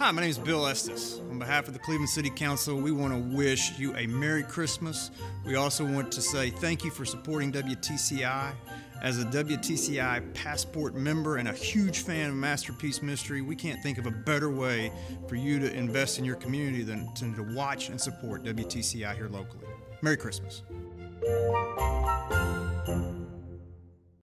Hi, my name is Bill Estes. On behalf of the Cleveland City Council, we want to wish you a Merry Christmas. We also want to say thank you for supporting WTCI. As a WTCI Passport member and a huge fan of Masterpiece Mystery, we can't think of a better way for you to invest in your community than to watch and support WTCI here locally. Merry Christmas.